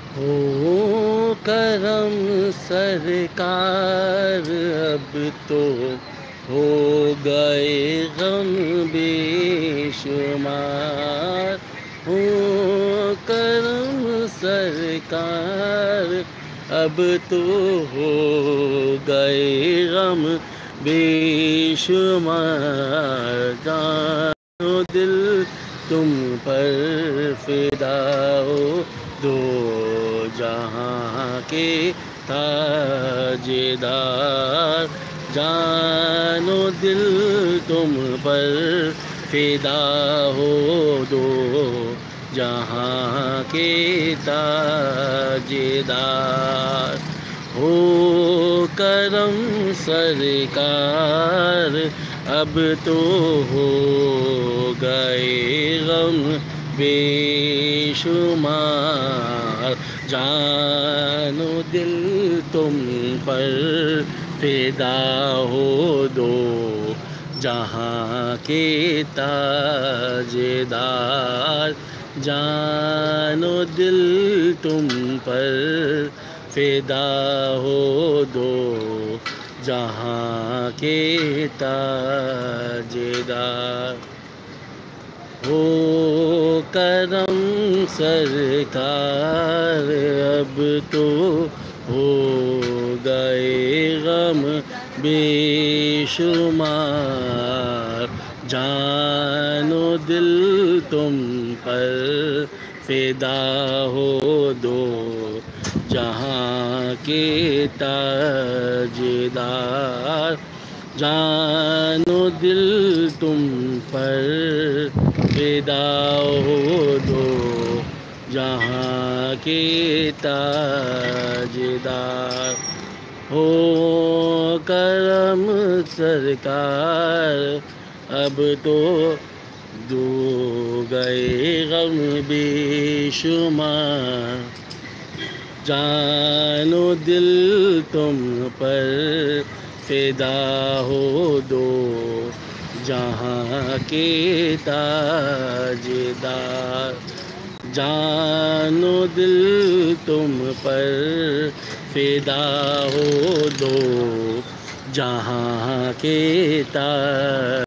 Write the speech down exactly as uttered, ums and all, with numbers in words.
ہو کرم سرکار اب تو ہو گئے غم بے شمار، ہو کرم سرکار اب تو ہو گئے غم بے شمار، جان و دل تم پر فدا ہو دو جہاں کے تاجدار، جان و دل تم پر فدا ہو دو جہاں کے تاجدار، ہو کرم سرکار اب تو ہو گئے غم بے شمار، جان و دل تم پر فدا ہو دو جہاں کے تاجدار، جان و دل تم پر فدا ہو دو جہاں کے تاجدار، ہو کرم سرکار اب تو ہو گئے غم بے شمار، جان و دل تم پر فدا ہو دو جہاں کے تاجدار، جان و دل تم پر فدا ہو دو جہاں کے تاجدار، ہو کرم سرکار اب تو دو گئے غم بے شمار، جان و دل تم پر فدا ہو دو جہاں کے تاجدار، جان و دل تم پر فدا ہو دو جہاں کے تاج